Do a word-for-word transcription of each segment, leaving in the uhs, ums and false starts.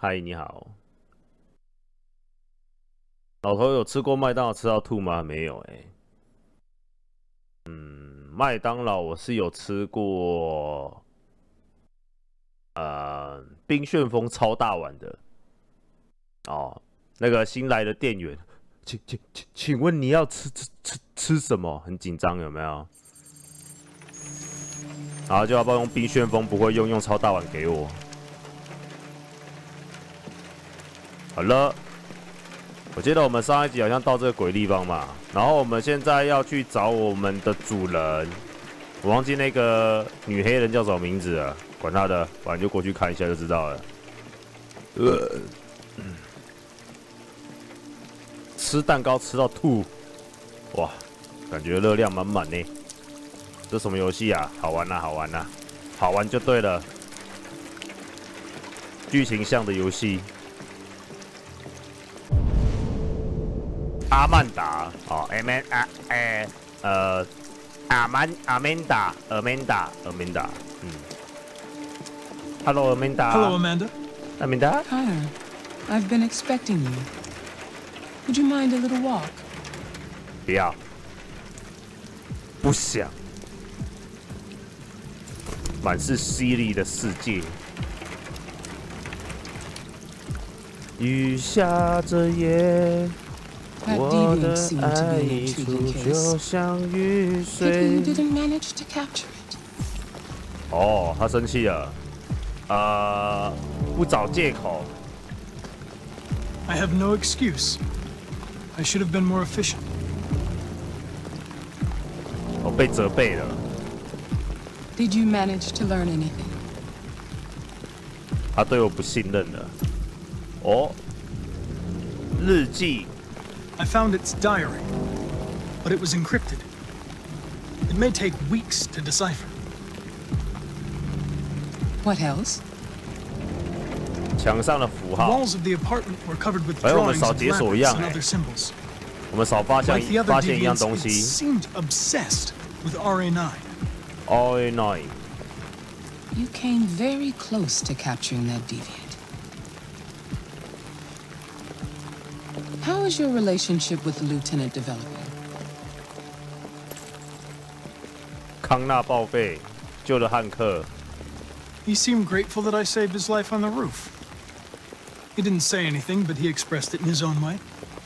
嗨，你好。老头有吃过麦当劳吃到吐吗？没有哎、欸。嗯，麦当劳我是有吃过，呃，冰旋风超大碗的。哦，那个新来的店员，请请请请问你要吃吃吃吃什么？很紧张有没有？然后就要不要用冰旋风？不会用，用超大碗给我。好了。我记得我们上一集好像到这个鬼地方嘛，然后我们现在要去找我们的主人，我忘记那个女黑人叫什么名字了，管她的，反正就过去看一下就知道了。呃，吃蛋糕吃到吐，哇，感觉热量满满呢。这什么游戏啊？好玩呐、啊，好玩呐、啊，好玩就对了。剧情向的游戏。阿曼达哦，阿曼啊，诶，呃，阿曼阿曼达，阿曼达，阿曼达，嗯 ，Hello Amanda。 Hello Amanda. Amanda. Connor, I've been expecting you. Would you mind a little walk? 不要，不想，满是犀利的世界。雨下着夜。 That 我 deviant 的 seemed to 爱 be an 一出 intriguing 就 case. 像雨 Pity 水 you。didn't manage to capture it. 哦，他生气了，呃，不找借口。 I have no excuse. I should have been more efficient. 我被责备了。 Did you manage to learn anything? 他对我不信任了。哦，日记。 I found its diary, but it was encrypted. It may take weeks to decipher. What else? 墙上的符 The 号， walls of the apartment were covered with 哎，我们 drawings 少 of 解锁一 labyrinths 样 and 哎 other symbols. 我们少发现 Like the other 发现一样 deviants, 东 it 西。 seemed obsessed with R A nine. Oh no！ You came very close to capturing that deviant. How is your relationship with the lieutenant developing? 康纳报废，救了汉克。 He seemed grateful that I saved his life on the roof. He didn't say anything, but he expressed it in his own way.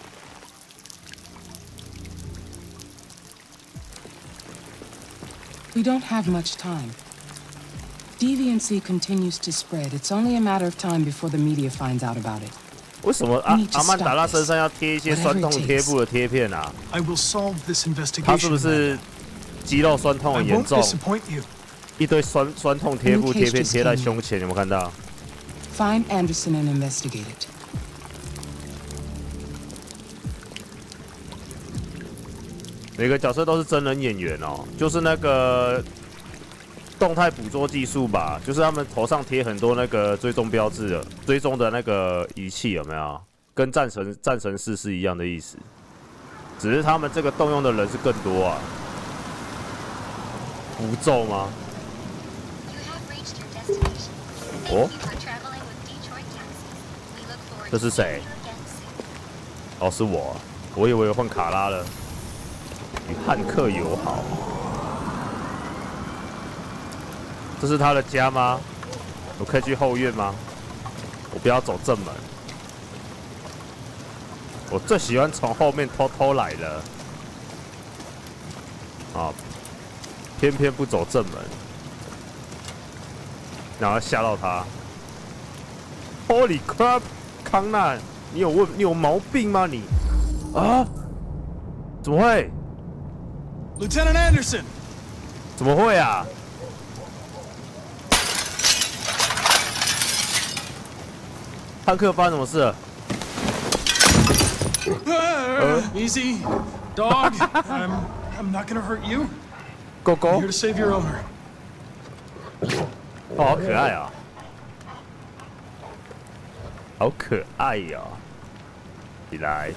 We don't have much time. Deviancy continues to spread. It's only a matter of time before the media finds out about it. 为什么阿 We need to 阿曼达 stop 拉 this. 身上要贴一些酸痛 Whatever it 贴 takes. 布的贴片啊？ I will solve this 他是 investigation. 不是肌肉酸痛 I 很严 won't 重？ disappoint you. 一堆酸酸痛贴布 New 贴 case 片 just 贴在 came in. 胸前，有没有看到？ Find Anderson and investigate it. 每个角色都是真人演员哦，就是那个动态捕捉技术吧，就是他们头上贴很多那个追踪标志的追踪的那个仪器，有没有？跟战神战神四是一样的意思，只是他们这个动用的人是更多啊。符咒吗？哦，这是谁？哦，是我，我以为换卡拉了。 与汉克友好，这是他的家吗？我可以去后院吗？我不要走正门，我最喜欢从后面偷偷来了，啊，偏偏不走正门，然后吓到他。Holy crap！ 康纳，你有问你有毛病吗你？啊？怎么会？ Lieutenant Anderson! 怎么会啊？汉克发生什么事了？ Uh, easy, dog. I'm, I'm not gonna hurt you. 狗 I'm 狗 here to save your owner. 哦，好可爱啊！好可爱呀、啊！起来，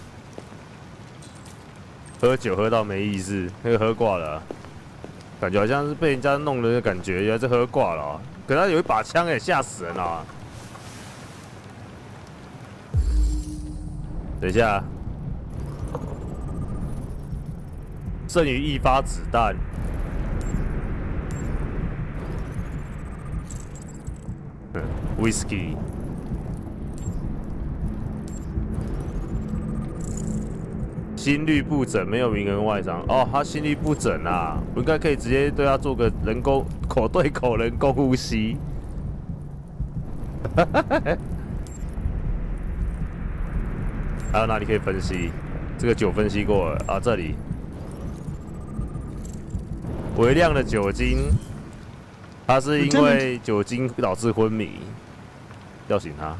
喝酒喝到没意识，那个喝挂了、啊，感觉好像是被人家弄了的感觉，原来是喝挂了、啊。可他有一把枪哎，吓死人了、啊！ 等一下，剩余一发子弹。嗯 ，whisky。心律不整，没有名额外伤。哦，他心律不整啊，我应该可以直接对他做个人工口对口人工呼吸。还有哪里可以分析？这个酒分析过了啊，这里微量的酒精，他是因为酒精导致昏迷，叫醒他。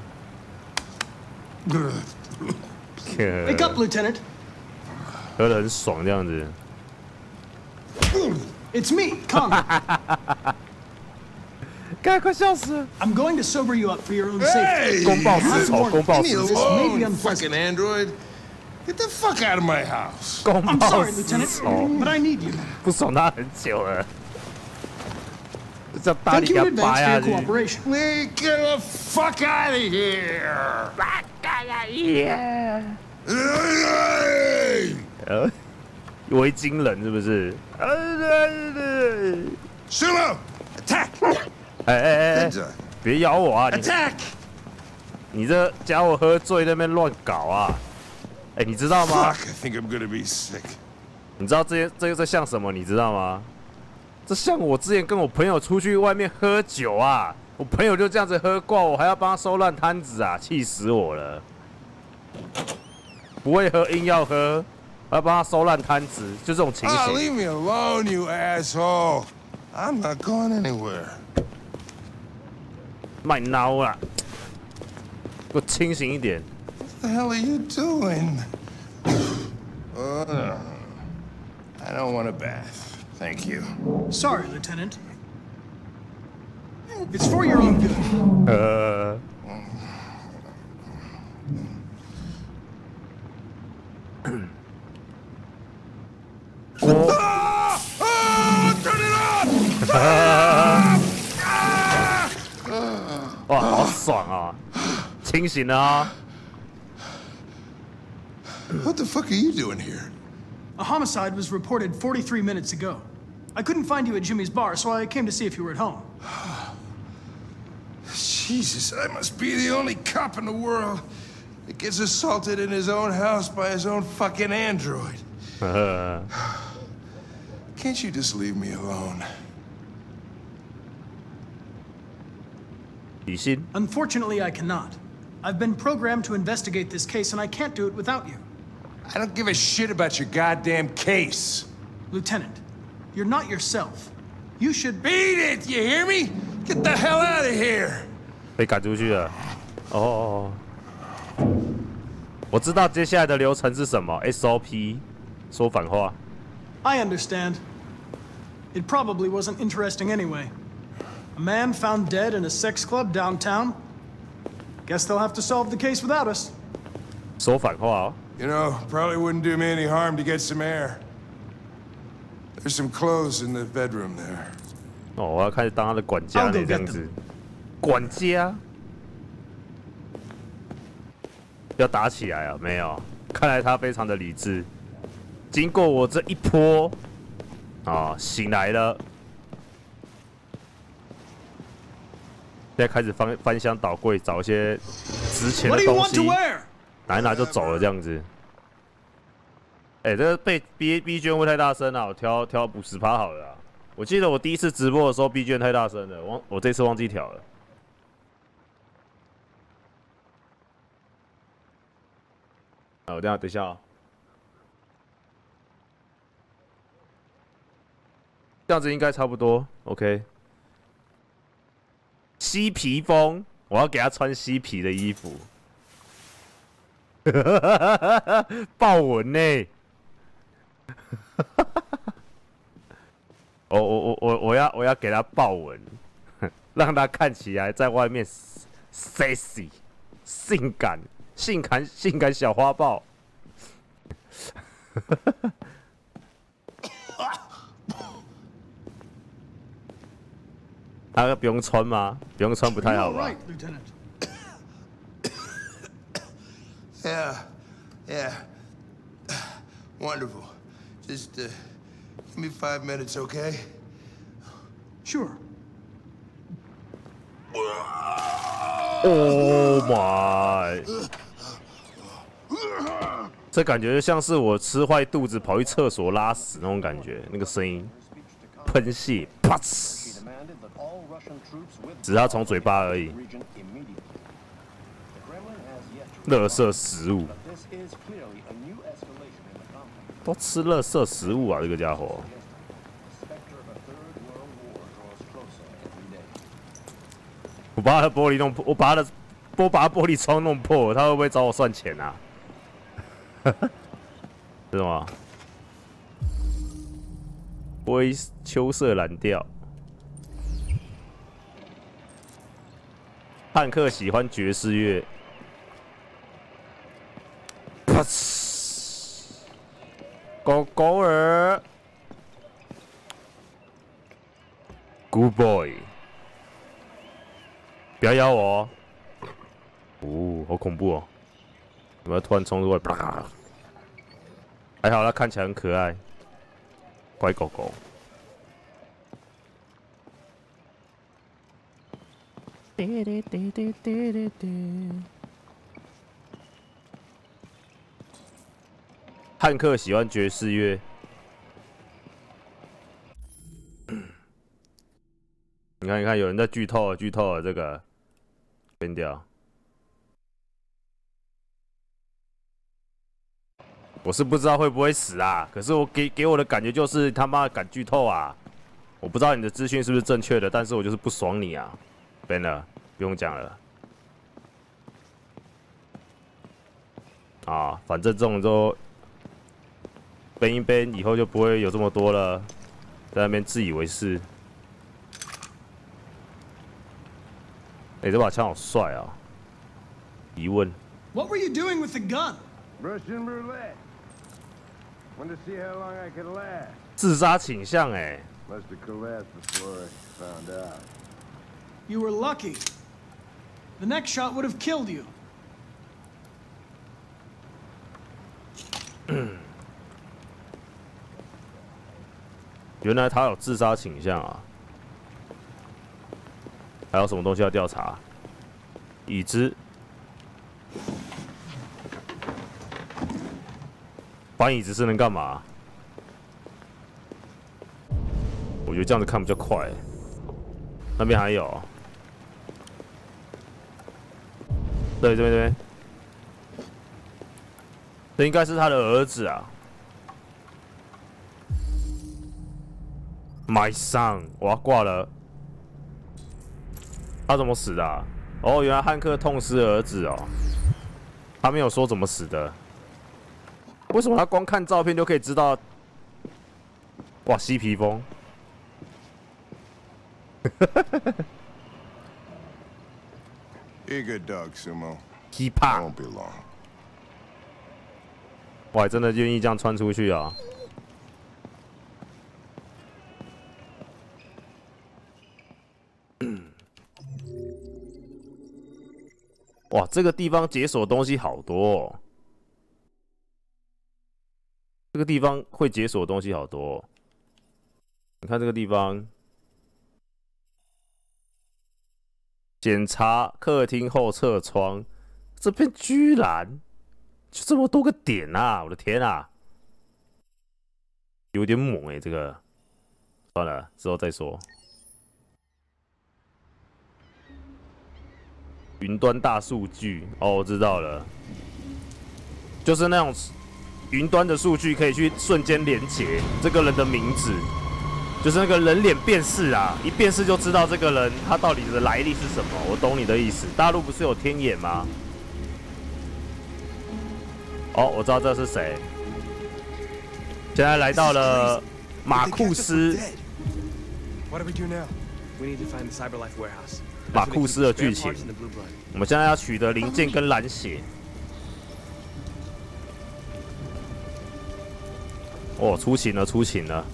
Wake up, Lieutenant. 喝得很爽这样子。 It's me, Connor. 该快笑死了！ I'm going to sober you up for your own safety. 公报私仇，公报私仇。 Fucking android. Get the fuck out of my house. 公 I'm 报 sorry, 私 Lieutenant, 仇， but I need you. 不爽他很久了。这大 Thank 力给 you in 他拔 advance 下 for 去 your。cooperation. We get the fuck out of here. Hey! 呃，维京人是不是？ Sumo! Attack! 哎哎哎， Ninja! 别咬我啊！你 Attack! 你这家伙喝醉那边乱搞啊！哎，你知道吗？ Fuck, I think I'm gonna be sick. 你知道这这这像什么？你知道吗？这像我之前跟我朋友出去外面喝酒啊，我朋友就这样子喝挂，我还要帮他收烂摊子啊，气死我了！不会喝硬要喝，还要帮他收烂摊子，就这种情 Oh, 形。 leave me alone, you asshole. I'm not going anywhere. 卖孬啦，给我清醒一点。 What the hell are you doing? Uh, I don't want a bath. Thank you. Sorry, Lieutenant. It's for your own good. 呃， Ah! Oh, turn it off! Ah! Ah! 哇，好爽啊！清醒了啊！ What the fuck are you doing here? A homicide was reported forty-three minutes ago. I couldn't find you at Jimmy's bar, so I came to see if you were at home. Jesus, I must be the only cop in the world that gets assaulted in his own house by his own fucking android. 呃， Can't you just leave me alone? 理性。 Unfortunately, I cannot. I've been programmed to investigate this case, and I can't do it without you. I don't give a shit about your goddamn case. Lieutenant, you're not yourself. You should... Beat it, you hear me? Get the hell out of here! 被赶出去了。哦哦哦，我知道接下来的流程是什么 ，S O P， 说反话。 I understand. It probably wasn't interesting anyway. A man found dead in a sex club downtown. Guess they'll have to solve the case without us. 说反话哦。 You know, probably wouldn't do me any harm to get some air. There's some clothes in the bedroom there. 哦，我要开始当他的管家 I'll go 呢，这样 get 子。管家要打起来啊？没有，看来他非常的理智。经过我这一波，啊，醒来了。现在开始翻翻箱倒柜，找一些值钱 What 的 do you 东 want 西 to，wear? 拿一拿就走了这样子。哎、欸，这个被 B B 卷会太大声了，我调调五十趴好了啊。我记得我第一次直播的时候 B 卷太大声了，忘我这次忘记调了。啊，我等一下等一下哦。这样子应该差不多 ，OK。嬉皮风，我要给他穿嬉皮的衣服。豹纹呢？我我我我我要我要给他豹纹，让他看起来在外面 sexy、性感、性感、性感小花豹。他不用穿吗？不用穿不太好吧？ Right, Lieutenant. Yeah, yeah. Wonderful. Just uh, give me five minutes, okay? Sure. Oh my！ 这感觉像是我吃坏肚子跑去厕所拉屎那种感觉，那个声音，喷血，啪呲！只是他从嘴巴而已。垃圾食物，都吃垃圾食物啊！这个家伙。 我把他的玻璃弄破，我把他的，我把他玻璃窗弄破，他会不会找我算钱啊？是吗？灰秋色蓝调。汉克喜欢爵士乐。啪呲！狗狗儿 ，Good boy。 不要咬我哦！哦，好恐怖哦！有没有突然冲出来？啪！还好，它看起来很可爱，乖狗狗。汉克喜欢爵士乐。你看，你看，有人在剧透了，剧透了这个。 变掉，我是不知道会不会死啊。可是我给给我的感觉就是他妈敢剧透啊！我不知道你的资讯是不是正确的，但是我就是不爽你啊 ，Ben 了，不用讲了。啊，反正这种都 Ben 一 Ben 以后就不会有这么多了，在那边自以为是。 哎、欸，这把枪好帅啊！疑问。 What were you doing with the gun? Russian roulette. Want to see how long I can last. 自杀倾向哎、欸。 Must have collapsed before I found out. You were lucky. The next shot would have killed you. 原来他有自杀倾向啊！ 还有什么东西要调查？已知。搬椅子是能干嘛？我觉得这样子看比较快。那边还有。对，这边这边。这应该是他的儿子啊。My son， 我要挂了。 他怎么死的、啊？哦，原来汉克痛失儿子哦。他没有说怎么死的。为什么他光看照片就可以知道？哇，吸皮风！ You're a good dog, Sumo. Hip hop. Won't be long. 我还真的愿意这样穿出去啊！哇，这个地方解锁东西好多哦！这个地方会解锁东西好多哦。你看这个地方，检查客厅后侧窗，这边居然就这么多个点啊！我的天啊，有点猛哎、欸，这个算了，之后再说。 云端大数据哦，我知道了，就是那种云端的数据可以去瞬间连接这个人的名字，就是那个人脸辨识啊，一辨识就知道这个人他到底的来历是什么。我懂你的意思。大陆不是有天眼吗？哦，我知道这是谁。现在来到了马库斯。马库斯的剧情，我们现在要取得零件跟蓝血。哦，出勤了，出勤了！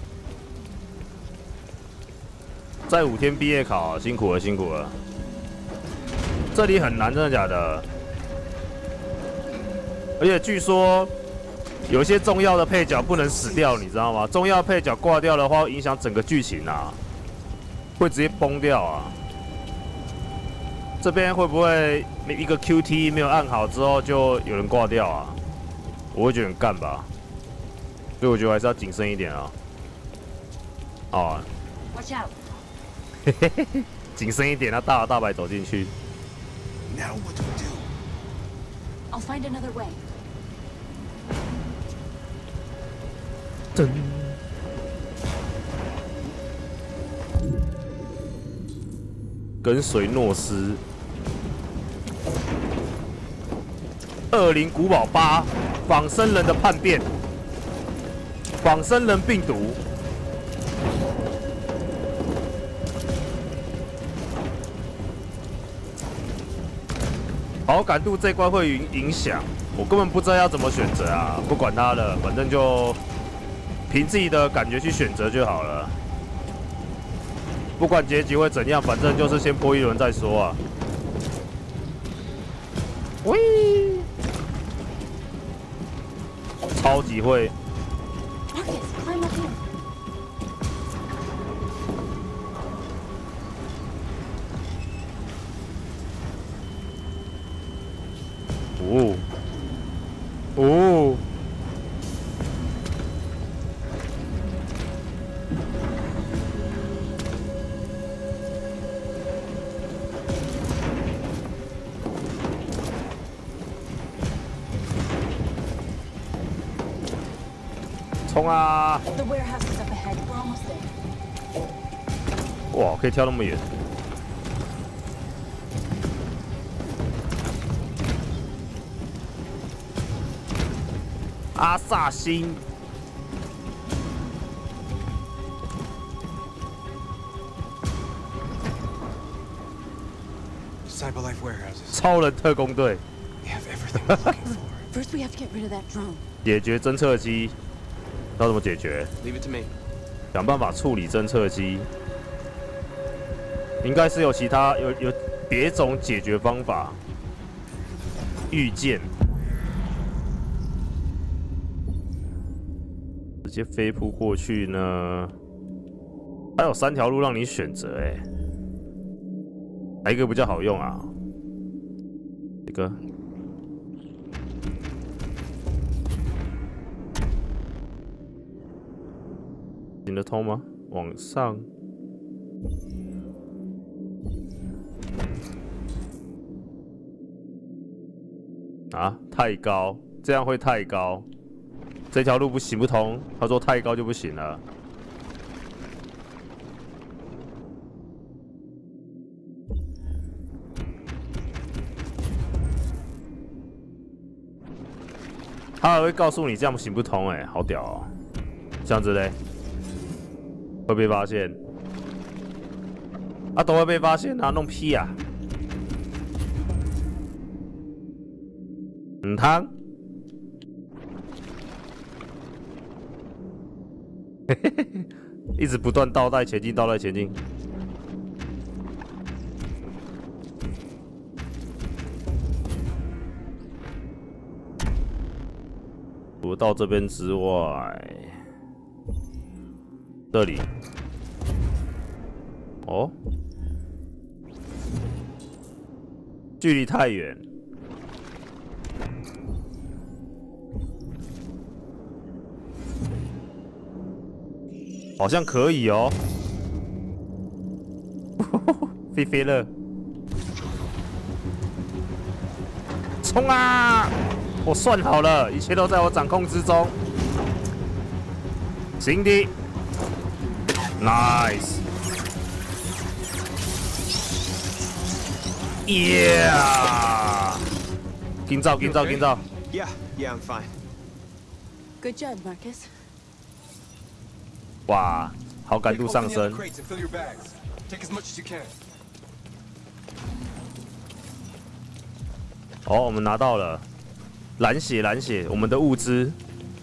再五天毕业考，辛苦了，辛苦了。这里很难，真的假的？ 而且据说有一些重要的配角不能死掉，你知道吗？重要配角挂掉的话，会影响整个剧情啊，会直接崩掉啊。这边会不会一个 Q T 没有按好之后就有人挂掉啊？我会觉得很干吧，所以我觉得还是要谨慎一点啊。哦。 Watch out！ 嘿嘿嘿，谨慎一点，他大摇大摆走进去。 Now what do we do? I'll find another way. 真。跟随诺斯。恶灵古堡八，仿生人的叛变，仿生人病毒。好感度这关会影影响，我根本不知道要怎么选择啊！不管它了，反正就凭自己的感觉去选择就好了。不管结局会怎样，反正就是先破一轮再说啊！喂，超级会。 Marcus, climb up here. 哦，哦，冲啊！ The warehouse is up ahead. We're almost there. 哇，可以跳那么远！阿萨辛， Cyberlife warehouses. 超人特工队 We have everything we're looking for. First, we have to get rid of that drone. 解决侦测机，要怎么解决？ Leave it to me. 想办法处理侦测机，应该是有其他有有别种解决方法。遇见，直接飞扑过去呢？还有三条路让你选择，哎，哪一个比较好用啊？这个。 行得通吗？往上。啊，太高，这样会太高。这条路不行不通，他说太高就不行了。他还会告诉你这样行不通，哎，好屌哦！这样子嘞。 会被发现，啊，都会被发现啊，弄屁啊！嗯，汤，嘿嘿嘿，一直不断倒带前进，倒带前进。除了到这边之外。 这里，哦，距离太远，好像可以哦，飞飞了，冲啊！我算好了，一切都在我掌控之中，行的。 Nice. Yeah. 今早，今早，今早。 Yeah, yeah, I'm fine. Good job, Marcus. 哇，好感度上升。 Crates and fill your bags. Take as much as you can. 哦，我们拿到了蓝血，蓝血，我们的物资。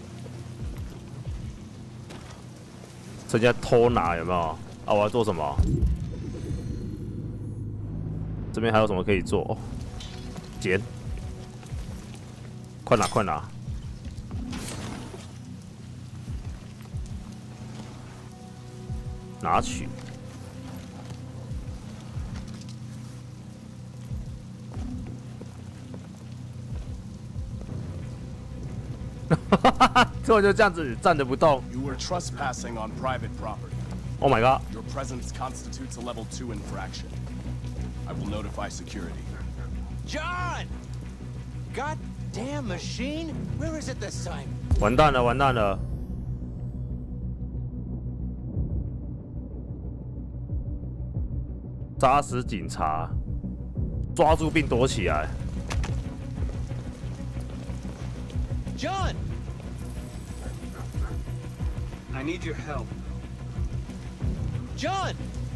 人家偷拿有没有？啊，我要做什么？这边还有什么可以做？哦，捡快拿快拿！拿取。最后就这样子站着不动。 You were trespassing on private property. Oh my god! Your presence constitutes a level two infraction. I will notify security. John! Goddamn machine! Where is it this time? 完蛋了，完蛋了！扎死警察，抓住并躲起来。 John! I need your help. John!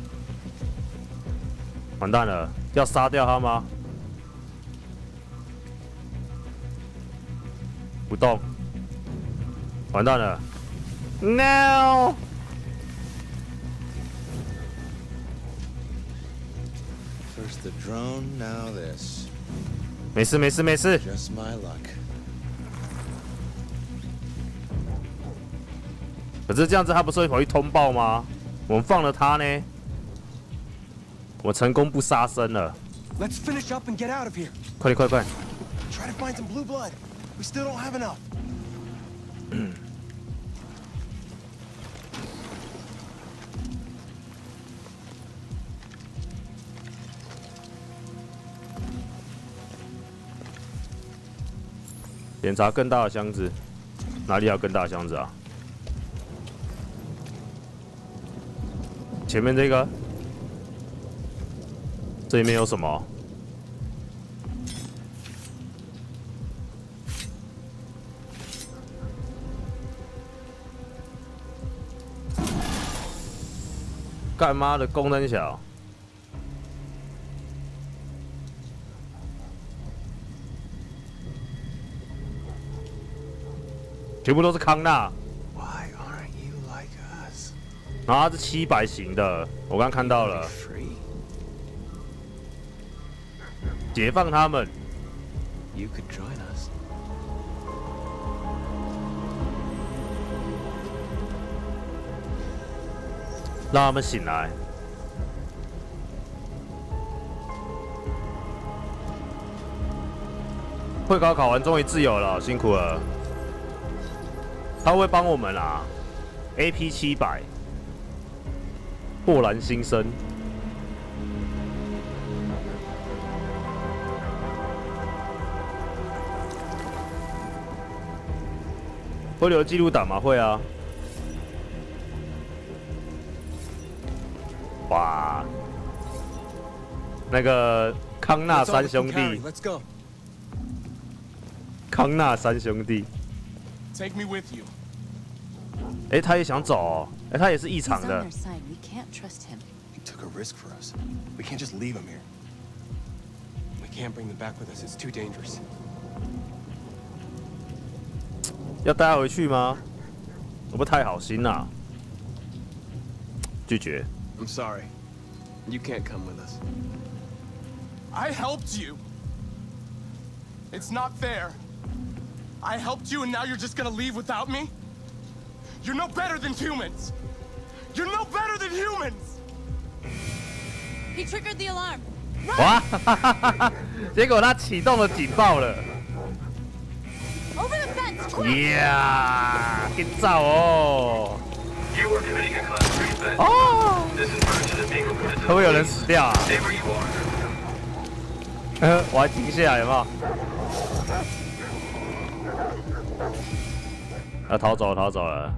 完蛋了，要杀掉他吗？不动。完蛋了 ！No！ First the drone, now this. 没事没事没事。 Just my luck. 可是这样子，他不是会跑去通报吗？我们放了他呢，我们成功不杀生了。 Let's finish up and get out of here. 快点快快！ Try to find some blue blood. We still don't have enough. 检查更大的箱子，哪里有更大的箱子啊？ 前面这个，这里面有什么？干妈的功能小，全部都是康纳。 Why aren't you like us? 然后它是七百型的，我刚看到了。 Free. 解放他们。 You could join us. 让他们醒来。会考考完，终于自由了，辛苦了。他会帮我们啦 ，A P 七百，豁然新生。会留记录档吗？会啊。哇，那个康纳三兄弟， Let's go. 康纳三兄弟。 Take me with you. 哎，他也想走哦，哎，他也是异 He's 常 on 的 their。side. We can't trust him. He took a risk for us. We can't just leave him here. We can't bring them back with us. It's too dangerous. 要带他回去吗？我不太好心呐、拒绝。 I'm sorry. You can't come with us. I helped you. It's not fair. I helped you and now you're just gonna leave without me? You're no better than humans. You're no better than humans. He triggered the alarm. 哇！结果他启动了警报了。 Over the fence, quick! 呀，给走哦！ You are committing a class three offense. 哦， This is pursuit of being reported to 会 the 不会有人死掉啊？ Stay where you are. 呃，我还停下来，有没有？啊，逃走了，逃走了。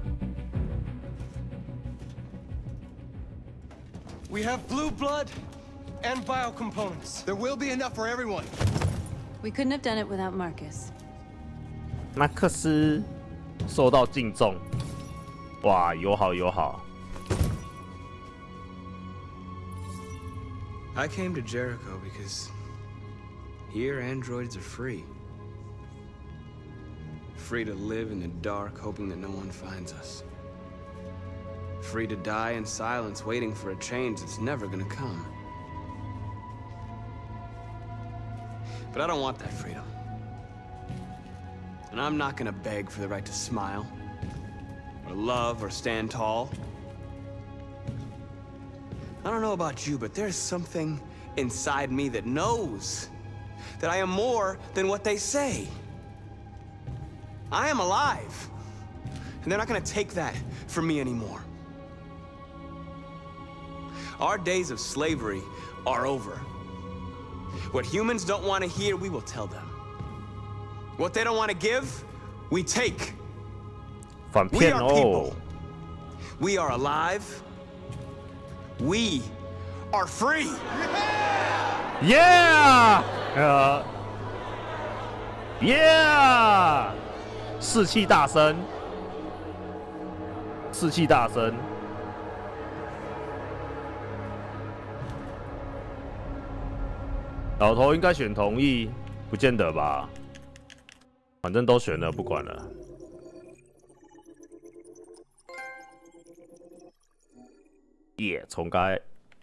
We have blue blood and biocomponents. There will be enough for everyone. We couldn't have done it without Marcus. 马克思受到敬重，哇，友好友好。 I came to Jericho because here androids are free. Free to live in the dark, hoping that no one finds us. Free to die in silence, waiting for a change that's never gonna come. But I don't want that freedom. And I'm not gonna beg for the right to smile, or love, or stand tall. I don't know about you, but there's something inside me that knows that I am more than what they say. I am alive, and they're not gonna take that from me anymore. Our days of slavery are over. What humans don't want to hear, we will tell them. What they don't want to give, we take. 反 We 骗 are 哦 people.，We are alive. We are free. Yeah， 呃，Yeah， 士气大增，士气大增。老头应该选同意，不见得吧？反正都选了，不管了。耶，重开。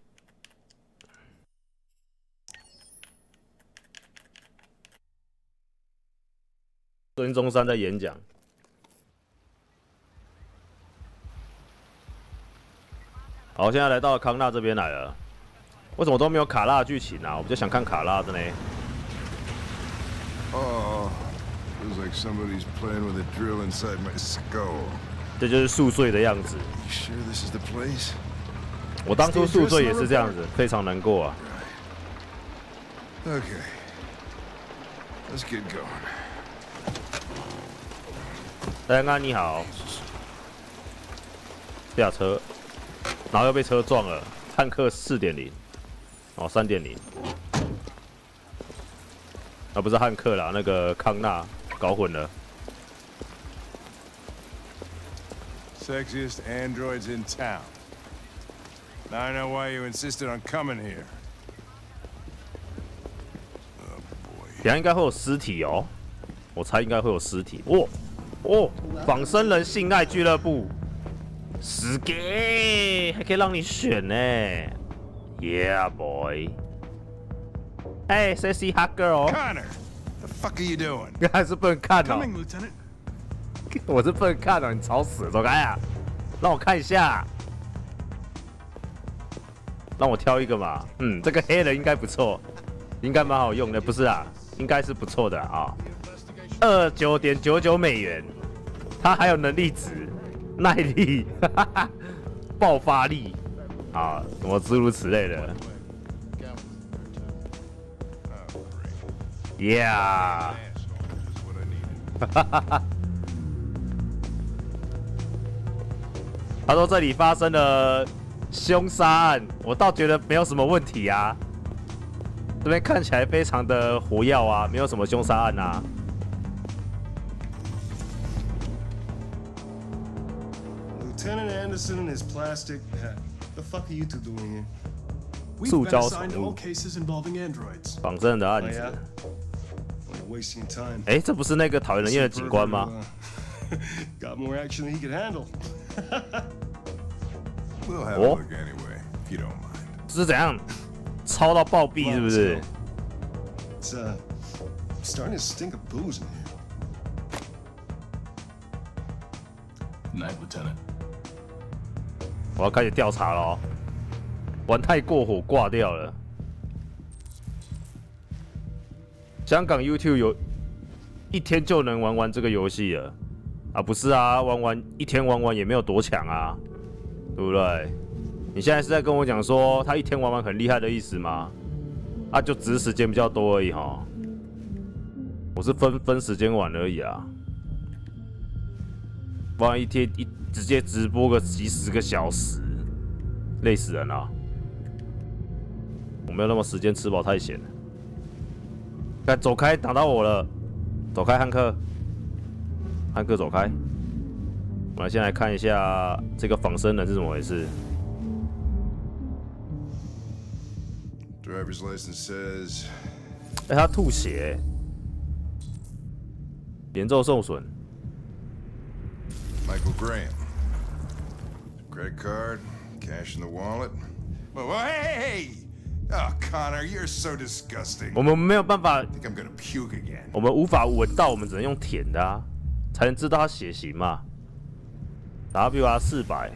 孙中山在演讲。好，现在来到康纳这边来了。为什么都没有卡拉的剧情啊？我比较想看卡拉的呢。 Oh, feels like somebody's playing with a drill inside my skull. 这就是宿醉的样子。 You sure this is the place? 我当初宿醉也是这样子，非常难过啊。 Okay, let's get going. 大家你好，下车，然后又被车撞了。汉克四点零，哦，三点零，啊，不是汉克啦，那个康纳，搞混了。 Sexiest androids in town. Now I know why you insisted on coming here. Oh boy. 等下应该会有尸体哦，我猜应该会有尸体。哦哦，仿生人性爱俱乐部，死给还可以让你选呢。Yeah boy. Hey, sexy hot girl. Connor, the fuck are you doing? 还是不能看哦。 Coming, Lieutenant. 我是不能看哦，你吵死了，走开啊！让我看一下，让我挑一个嘛。嗯，这个黑人应该不错，应该蛮好用的，不是啊？应该是不错的啊。二九点九九美元，它还有能力值、耐力、哈哈爆发力啊，什么诸如此类的。Yeah， 哈哈哈。 他说这里发生了凶杀案，我倒觉得没有什么问题啊。这边看起来非常的活跃啊，没有什么凶杀案啊。 Lieutenant Anderson and his plastic hat. The fuck are you two doing here? We've been assigned all cases involving androids. 仿真的案子。 Well, wasting time. 哎，这不是那个讨人厌的警官吗？ Got more action than he could handle. We'll have a look anyway, if you don't mind. 这是怎样？抄到暴毙是不是？ It's uh, starting to stink of booze in here. Night, Lieutenant. 我要开始调查了哦，玩太过火挂掉了。香港 YouTube 有一天就能玩完这个游戏了。 啊，不是啊，玩完一天玩完也没有多强啊，对不对？你现在是在跟我讲说他一天玩完很厉害的意思吗？啊，就只是时间比较多而已哈。我是分分时间玩而已啊，不然一天一直接直播个几十个小时，累死人了。我没有那么时间吃饱太闲了。该走开，打到我了，走开，汉克。 汉克走开，我们先来看一下这个仿生人是怎么回事。 Driver's license says. 哎，他吐血，严重受损。 Michael Graham. Credit card, cash in the wallet. Whoa, whoa, hey, hey, hey! Oh, Connor, you're so disgusting. 我们没有办法 I think I'm gonna puke again. 我们无法闻到，我们只能用舔的啊，才能知道它血型嘛。W R 四百，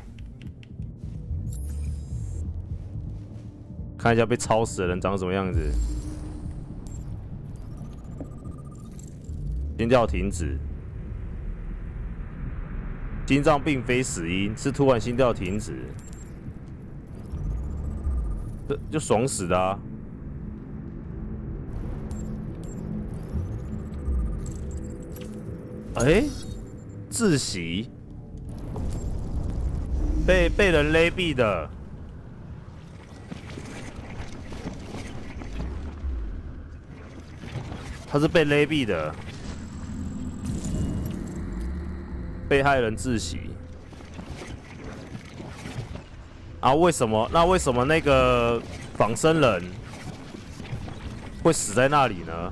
看一下被抄死的人长什么样子。心跳停止，心脏并非死因，是突然心跳停止。这就爽死的啊！哎、欸，窒息，被被人勒毙的，他是被勒毙的，被害人窒息。啊，为什么？那为什么那个仿生人会死在那里呢？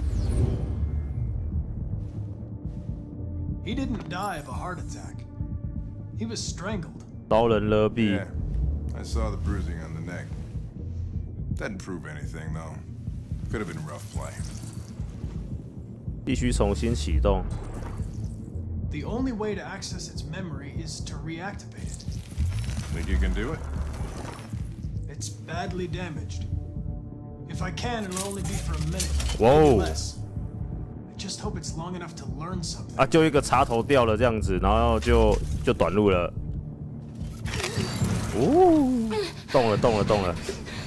He didn't die of a heart attack. He was strangled. 刀人勒毙。 Yeah, I saw the bruising on the neck. Doesn't prove anything though. Could have been rough play. 必须重新启动。 The only way to access its memory is to reactivate it. Think you can do it? It's badly damaged. If I can, it'll only be for a minute. Whoa. Maybe less. I just hope it's long enough to learn something. 啊，就一个插头掉了这样子，然后就就短路了。哦，动了动了动了。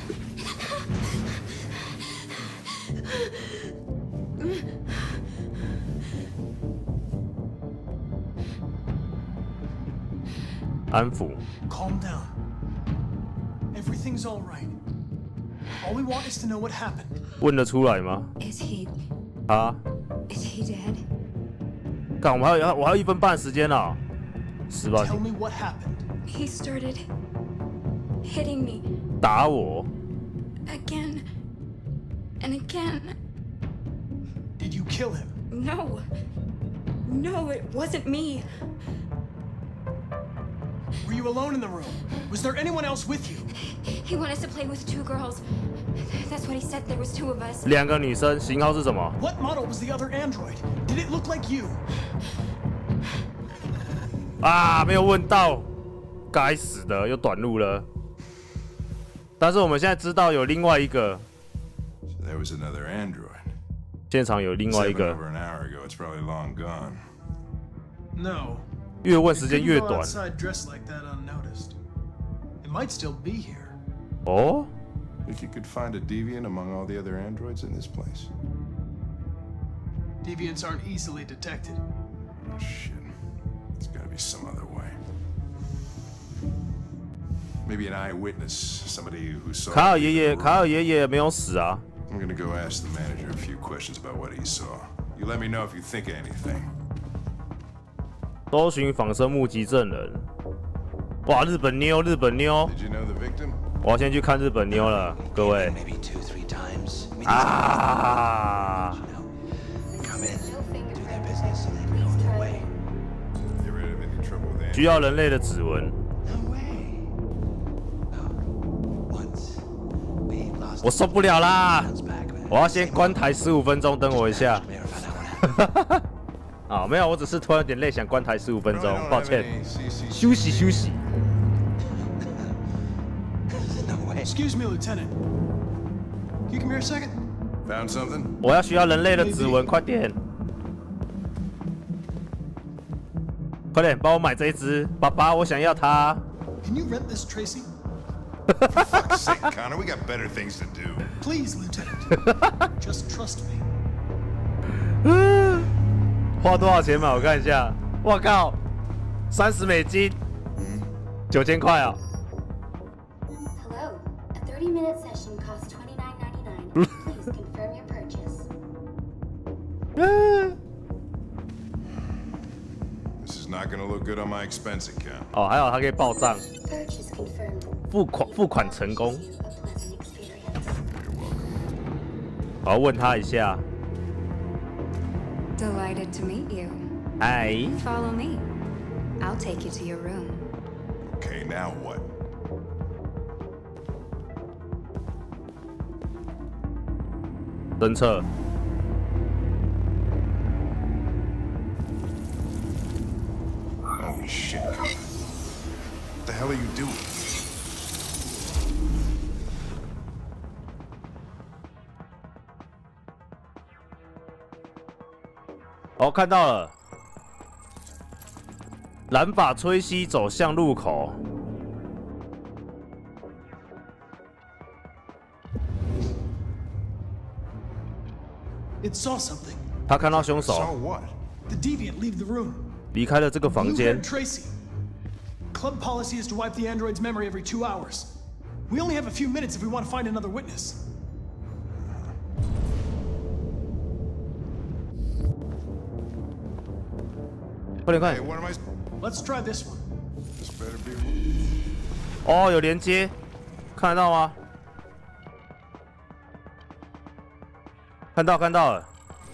安抚。 Calm down. Everything's all right. All we want is to know what happened. 问得出来吗？ Is he? 啊 Is he dead? 干，我们还有我还有一分半时间啊，十八。 Tell me what happened. He started hitting me. 打我。 Again and again. Did you kill him? No. No, it wasn't me. Were you alone in the room? Was there anyone else with you? He wanted us to play with two girls. That's what he said. There was two of us. 两个女生，型号是什么？ What model was the other android? Did it look like you? 啊，没有问到，该死的，又短路了。但是我们现在知道有另外一个。 So there was another android. 现场有另外一个。 Over an hour ago, it's probably long gone. No. 越问时间越短。 Dressed like that unnoticed. It might still be here. 哦。 Think you could find a deviant among all the other androids in this place? Deviants aren't easily detected. Oh shit. There's gotta be some other way. Maybe an eyewitness, somebody who saw. 卡尔爷爷，卡尔爷爷没有死啊。 I'm gonna go ask the manager a few questions about what he saw. You let me know if you think of anything. 搜寻仿生目击证人。哇，日本妞，日本妞。 Did you know the victim? 我要先去看日本妞了，各位。啊！ 需要人类的指纹。我受不了啦！我要先关台十五分钟，等我一下。啊，没有，我只是突然有点累，想关台十五分钟，抱歉。休息休息。 Excuse me, Lieutenant. Can you come here a second? Found something? 我要需要人类的指纹，快点！快点帮我买这一只，爸爸，我想要它。 Can you rent this, Tracy? For fuck's sake, Connor, we got better things to do. Please, Lieutenant. Just trust me. 花多少钱嘛？我看一下。我靠，三十美金，九千块啊！ Hello. A thirty-minute session costs twenty-nine ninety-nine. Please confirm your purchase. This is not gonna look good on my expense account. 哦，还好它可以报账。 Purchase confirmed. 付款付款成功。我要问他一下。 Delighted to meet you. Hi. Follow me. I'll take you to your room. Okay, now what? 侦测。 Holy shit. What the hell are you doing? 哦，看到了，蓝发吹西走向路口。 It saw something. 他看到凶 Saw 手 what? The deviant leave the room. 离开了这个房间 Blue-haired。Tracy. Club policy is to wipe the android's memory every two hours. We only have a few minutes if we want to find another witness. 快点快 Hey, 点！ what am I? Let's try this one. This better be. 哦，有连接，看得到吗？看到看到了。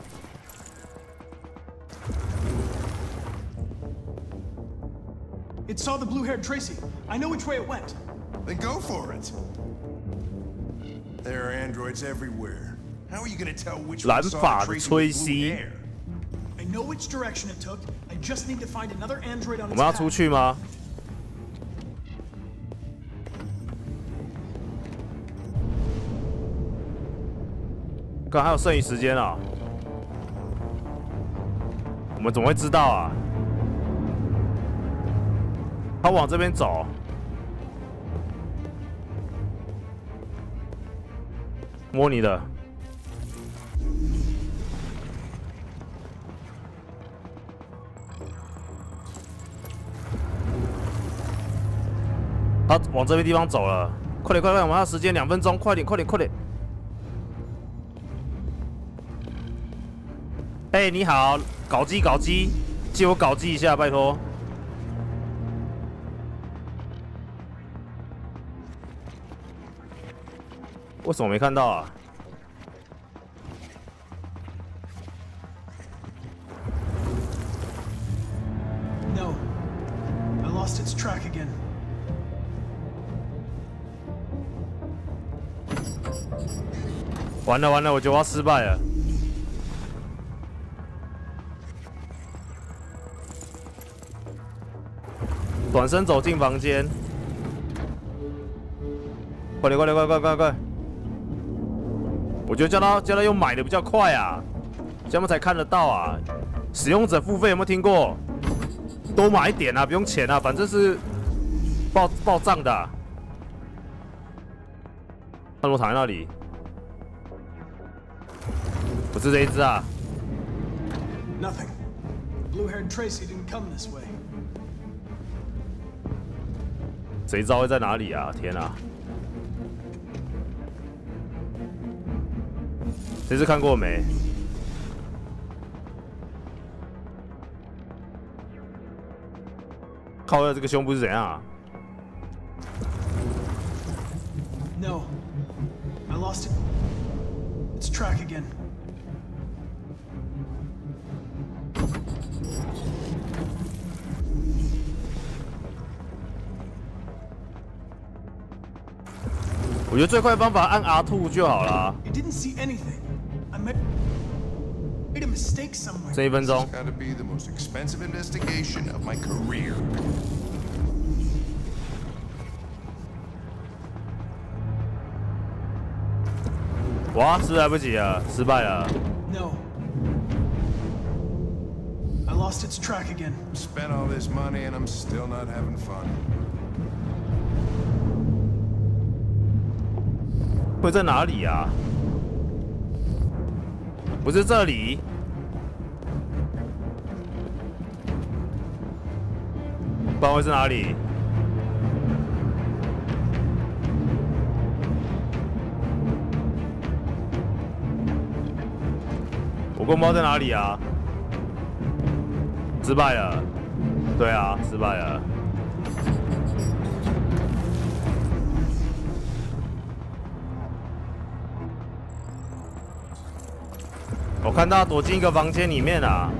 It saw the blue-haired Tracy. I know which way it went. Then go for it. There are androids everywhere. How are you gonna tell which one 蓝 saw 发 the 的 Tracy 吹 with blue 西， hair? I know which direction it took. I just need to find another android on 我 its 们要 path. 出去吗？刚还有剩余时间啊！我们怎么会知道啊？他往这边走，摸你的。他往这边地方走了，快点快点，我们还有时间两分钟，快点快点快点！哎、你好，搞基搞基，借我搞基一下，拜托。为什么没看到啊？ No. I lost its track again. 完了完了，我觉得我要失败了。转身走进房间，快点快点快快快快！我觉得叫他叫他用买的比较快啊，这样才看得到啊。使用者付费有没有听过？多买一点啊，不用钱啊，反正是报报账的、啊。他怎么躺在那里？不是这一只啊。 Nothing. Blue-haired Tracy didn't come this way. 谁知道会在哪里啊？天啊！这次看过没？靠的这个胸部是怎样啊？ No. I lost it. Its track again. 我觉得最快的方法按 R 二 就好了。 It didn't see anything. I made made a mistake somewhere. 剩一分钟。 Gotta be the most expensive investigation of my career. 哇，是不是来不及了？失败了。 No. I lost its track again. Spent all this money and I'm still not having fun. 会在哪里啊？不是这里。不然会是哪里？我公猫在哪里啊？失败了。对啊，失败了。 我看他躲进一个房间里面啊！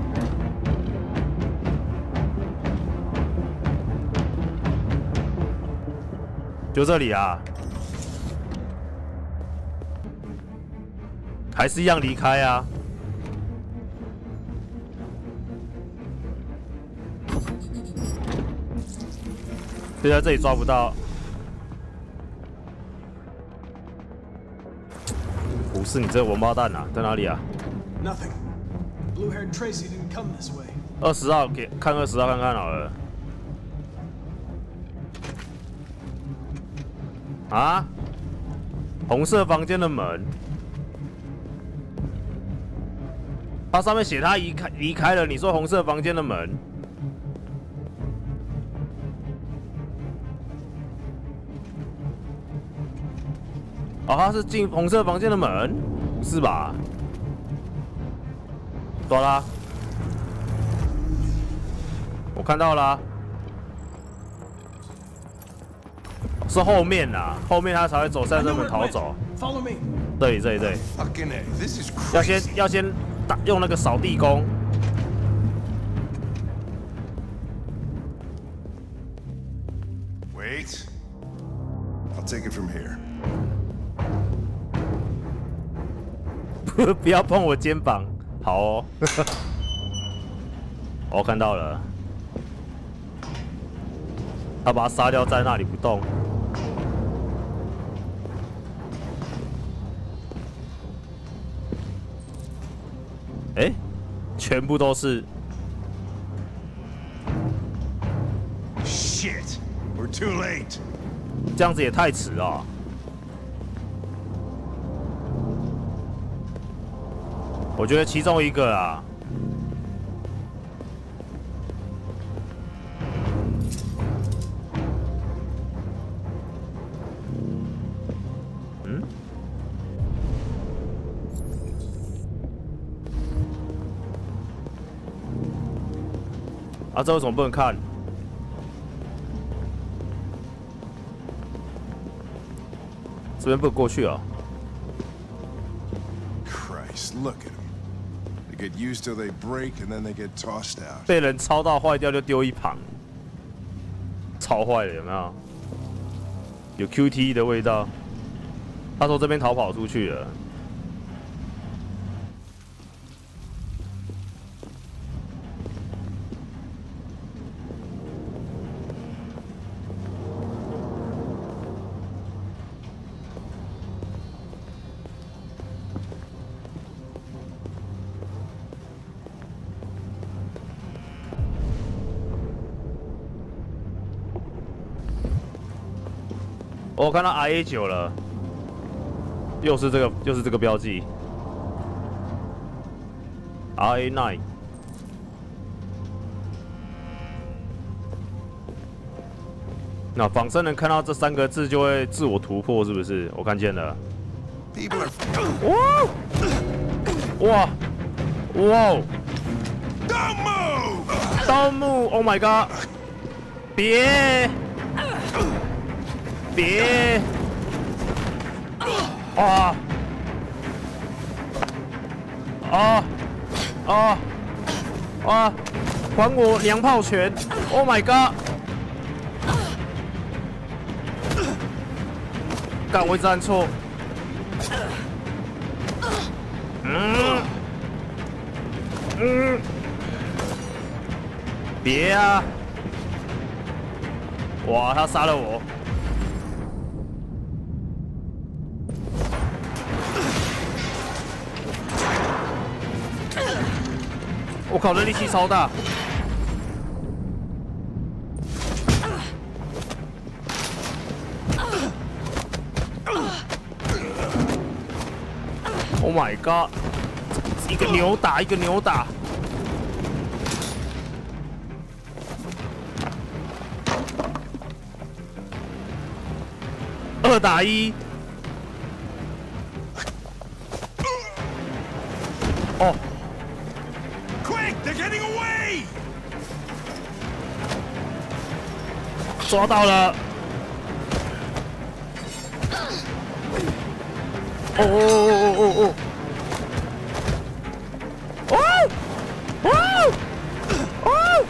就这里啊！ 还是一样离开啊。就在这里抓不到。不是你这个王八蛋啊，在哪里啊？ Nothing. Blue-haired Tracy didn't come this way. 二十号给看二十号看看好了。啊？红色房间的门，它上面写他离开离开了。你说红色房间的门？哦，他是进红色房间的门，是吧？抓啦！我看到啦，是后面啦，后面他才会走三正门逃走。 Follow me. 这里，这里，这里。要先要先打用那个扫地弓。 Wait. I'll take it from here. 不要碰我肩膀，好哦。我看到了，他把他杀掉，在那里不动。哎、欸，全部都是。 Shit, we're too late. 这样子也太迟了。我觉得其中一个啦。嗯？啊，这为什么不能看？这边不能过去啊。 Christ, look at them. They get used till they break, and then they get tossed out. 被人抄到坏掉就丢一旁，超坏的有没有？有 Q T 的味道。他从这边逃跑出去了。我看到 R A 九了，又是这个，又是这个标记 R A 九。那仿生人看到这三个字就会自我突破，是不是？我看见了。哇！哇！哇！盗墓 ！Oh my god！ 别！别！啊！啊！啊！啊！还我娘炮拳 ！Oh my god！ 干，我一直按错。嗯。嗯。别啊！哇，他杀了我。 我靠，那力气超大！Oh my god！ 一个扭打，一个扭打。二打一。哦。 They're getting away! 抓到了！哦哦哦哦哦哦！哦哦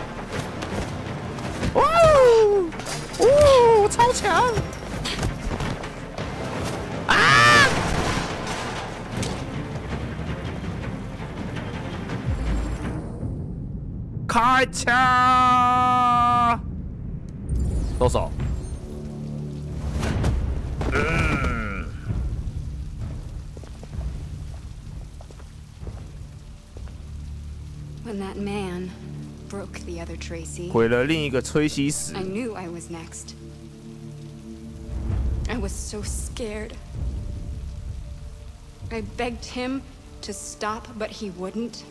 哦哦！超强！啊！ 开枪！收手。嗯。 When that man broke the other Tracy, 毁了另一个崔西史。 I knew I was next. I was so scared. I begged him to stop, but he wouldn't.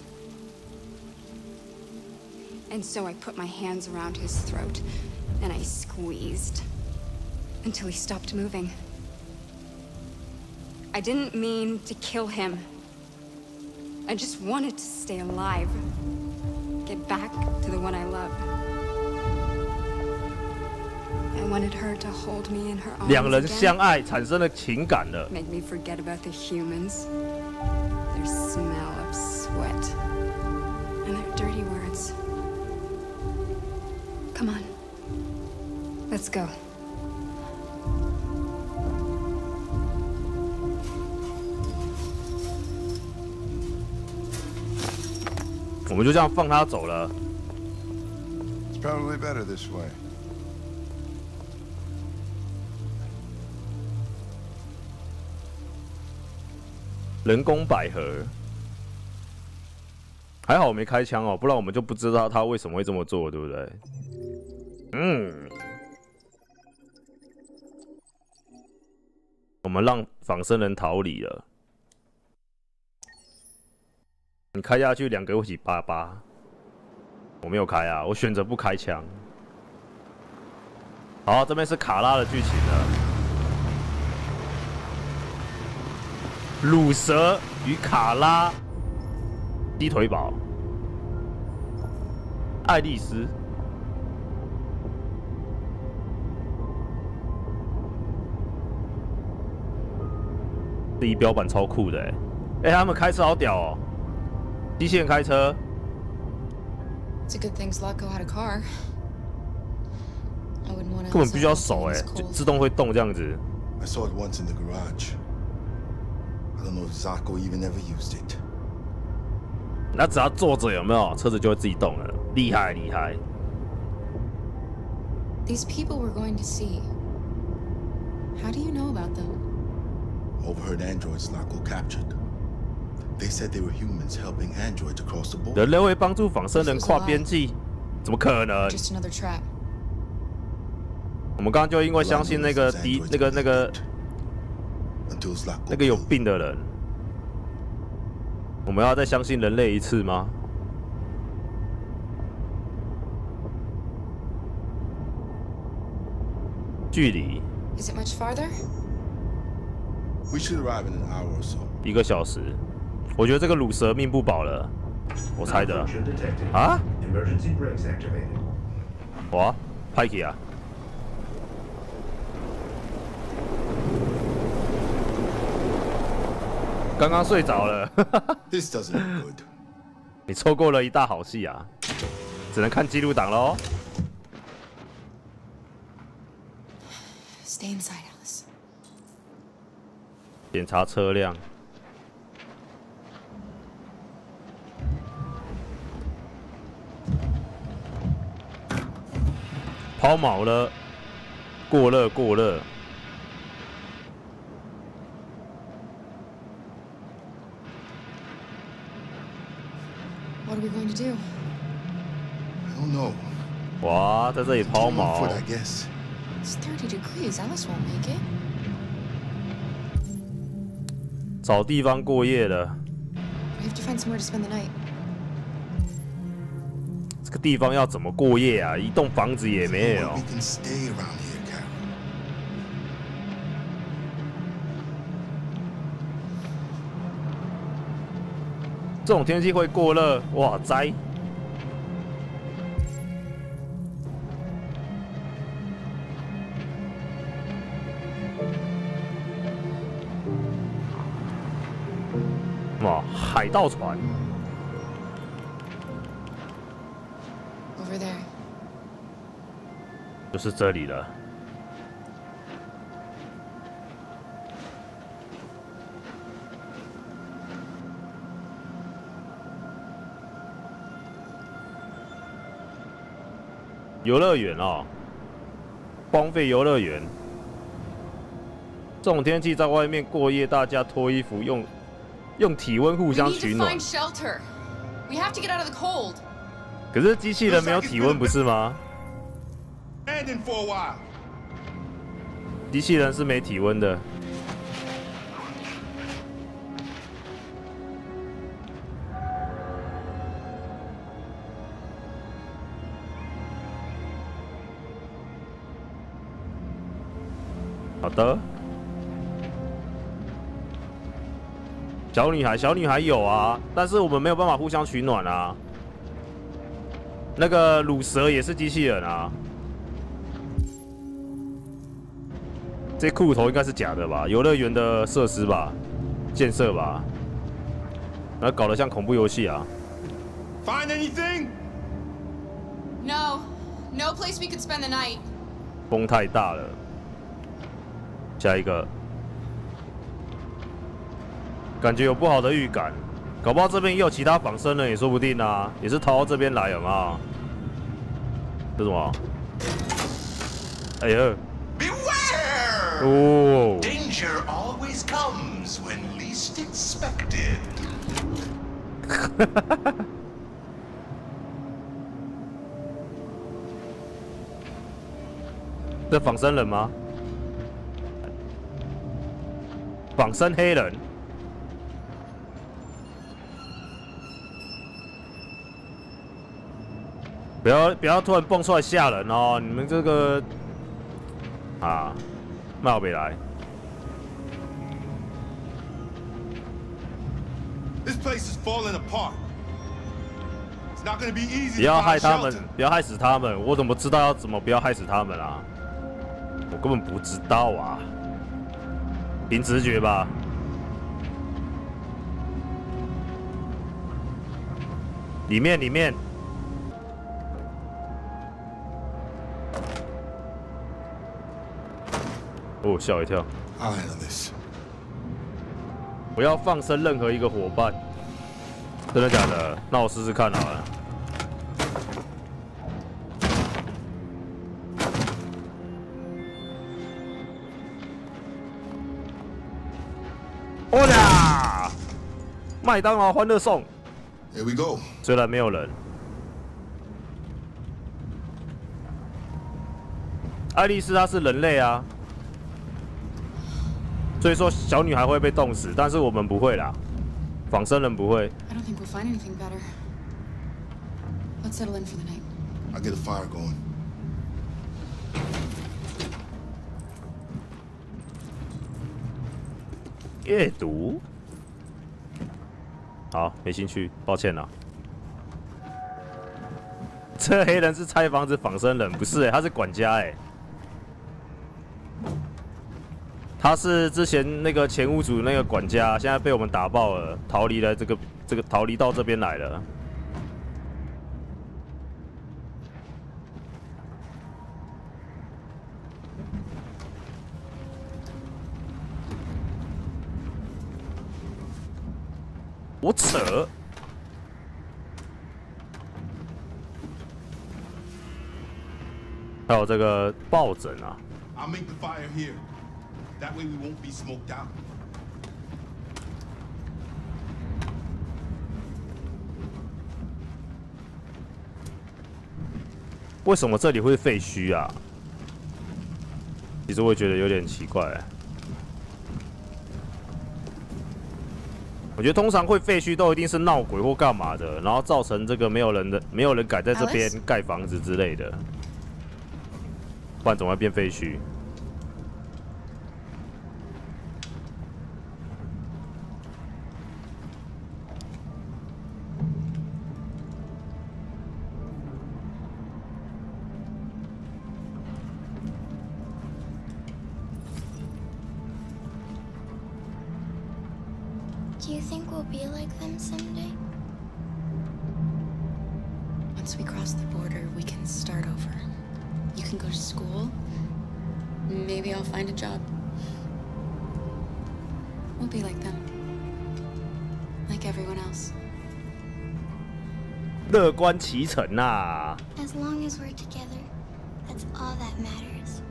And so I put my hands around his throat, and I squeezed until he stopped moving. I didn't mean to kill him. I just wanted to stay alive. Get back to the one I loved. I wanted her to hold me in her arms 两人相爱，产生了情感了。 Make me forget about the humans, their smell of sweat, and their dirty words. Come on, let's go. 我们就这样放他走了。 It's probably better this way. 人工百合，还好我没开枪哦，不然我们就不知道他为什么会这么做，对不对？嗯，我们让仿生人逃离了。你开下去，两个一起叭叭。我没有开啊，我选择不开枪。好，这边是卡拉的剧情了。 乳蛇与卡拉，鸡腿堡，爱丽丝，这仪表板超酷的哎！哎，他们开车好屌哦，机器人开车。 It's a good thing Zlatko had a car. I wouldn't want to. 根本不需要手哎，就自动会动这样子。 I saw it once in the garage. I don't know if Zlatko even ever used it. 那只要坐着有没有，车子就会自己动了，厉害厉害。 These people we're going to see. How do you know about them? Overheard androids Zlatko captured. They said they were humans helping androids across the border. 人类会帮助仿生人跨边境？怎么可能？ Just another trap. 我们刚刚就因为相信那个敌那个那个。 那个有病的人，我们要再相信人类一次吗？距离 Is it much farther? We should arrive in an hour or so. 一个小时，我觉得这个乳蛇命不保了，我猜的。啊？哇，派克啊！ 刚刚睡着了， This doesn't look good. 你错过了一大好戏啊！只能看记录档喽。 Stay inside, Alice. 检查车辆。抛锚了，过热过热。 What are we going to do? I don't know. 哇，在这里抛锚。 I guess. It's thirty degrees. Alice won't make it. 找地方过夜了。 We have to find somewhere to spend the night. 这个地方要怎么过夜啊？一栋房子也没有。 We can stay around here, Carol. 这种天气会过热，哇哉！哇，海盗船 Over there. 就是这里了。 游乐园哦，荒废游乐园。这种天气在外面过夜，大家脱衣服，用用体温互相取暖。可是机器人没有体温，不是吗？机器人是没体温的。好的。小女孩，小女孩有啊，但是我们没有办法互相取暖啊。那个乳蛇也是机器人啊。这骷髅头应该是假的吧？游乐园的设施吧，建设吧，然后搞得像恐怖游戏啊。 Find anything? No, no place we could spend the night. 风太大了。下一个。 感觉有不好的预感，搞不好这边也有其他仿生人也说不定啊，也是逃到这边来，有没有？这什么？哎呀！ Beware! 哦 Danger always comes when least expected. 这仿生人吗？仿生黑人。 不要不要突然蹦出来吓人哦！你们这个啊，冒北来。 This place is falling apart. It's not gonna be easy. 不要害他们，不要害死他们。我怎么知道要怎么不要害死他们啊？我根本不知道啊，凭直觉吧。里面里面。 哦，吓我一跳！不要放生任何一个伙伴，真的假的？那我试试看好了。哦啦！麦当劳欢乐颂 Here we go。 虽然没有人，爱丽丝她是人类啊。 所以说，小女孩会被冻死，但是我们不会啦，仿生人不会。 I don't think we'll find anything better. Let's settle in for the night. I'll get a fire going. 阅读，好，没兴趣，抱歉啦。这黑人是拆房子仿生人，不是、欸？他是管家哎、欸。 他是之前那个前屋主那个管家，现在被我们打爆了，逃离了这个这个逃离到这边来了。我扯，还有这个抱枕啊。 I'll make the fire here. That way we won't be smoked out. 为什么这里会废墟啊？其实我也觉得有点奇怪。我觉得通常会废墟都一定是闹鬼或干嘛的，然后造成这个没有人的没有人敢在这边盖房子之类的，不然怎么会变废墟？ Do you think we'll be like them someday? Once we cross the border, we can start over. You can go to school. Maybe I'll find a job. We'll be like them. Like everyone else. 乐观其成啊！ As long as we're together. That's all that matters.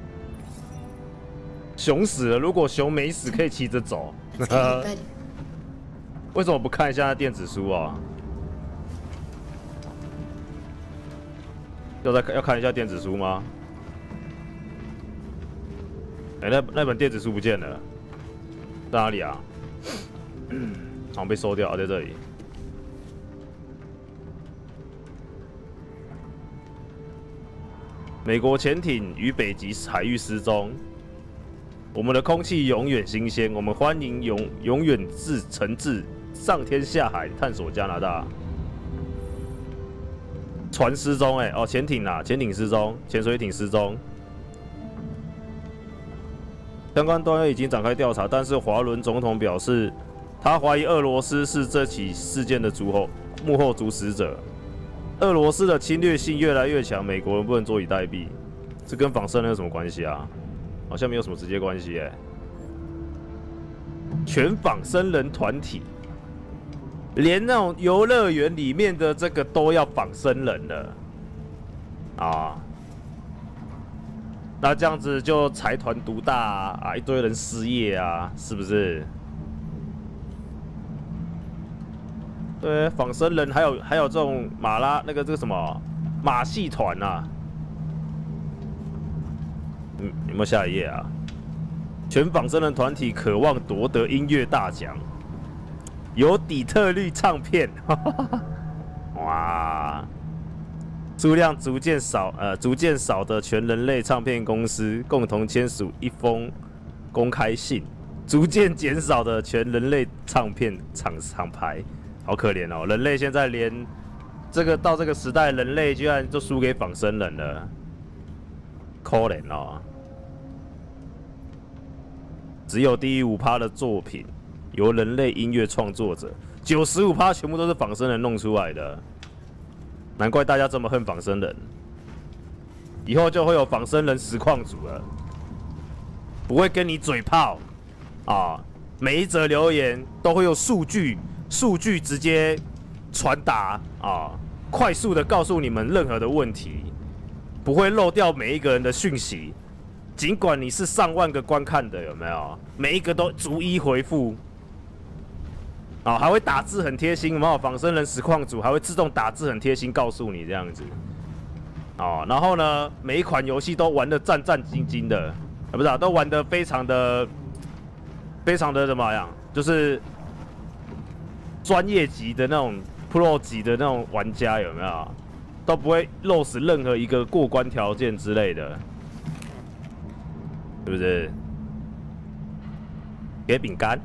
熊死了，如果熊没死，可以骑着走。为什么不看一下那电子书啊？要再要看一下电子书吗？哎、欸，那那本电子书不见了，在哪里啊？好像被收掉，在这里。美国潜艇于北极海域失踪。我们的空气永远新鲜，我们欢迎永永远自诚挚上天下海探索加拿大。船失踪、欸，哎，哦，潜艇啊，潜艇失踪，潜水艇失踪。相关单位已经展开调查，但是华伦总统表示，他怀疑俄罗斯是这起事件的主后幕后主使者。俄罗斯的侵略性越来越强，美国人不能坐以待毙。这跟仿生人有什么关系啊？好像没有什么直接关系哎。全仿生人团体，连那种游乐园里面的这个都要仿生人了啊！那这样子就财团独大啊，啊一堆人失业啊，是不是？对，仿生人还有还有这种马拉那个这个什么马戏团啊。嗯，有没有下一页啊？全仿生人团体渴望夺得音乐大奖，由底特律唱片，哇，数量逐渐少，呃，逐渐少的全人类唱片公司共同签署一封公开信，逐渐减少的全人类唱片厂厂牌，好可怜哦！人类现在连这个到这个时代，人类居然就输给仿生人了，可怜哦！只有低于五趴的作品由人类音乐创作者，九十五趴全部都是仿生人弄出来的，难怪大家这么恨仿生人。以后就会有仿生人实况组了，不会跟你嘴炮啊！每一则留言都会有数据，数据直接传达啊，快速的告诉你们任何的问题，不会漏掉每一个人的讯息。尽管你是上万个观看的，有没有？每一个都逐一回复，啊、哦，还会打字很贴心，有没有？仿生人实况组还会自动打字很贴心，告诉你这样子，哦，然后呢，每一款游戏都玩得战战兢兢的，啊，不是、啊，都玩得非常的、非常的怎么样？就是专业级的那种 Pro 级的那种玩家，有没有？都不会漏死任何一个过关条件之类的。是不是？给饼干。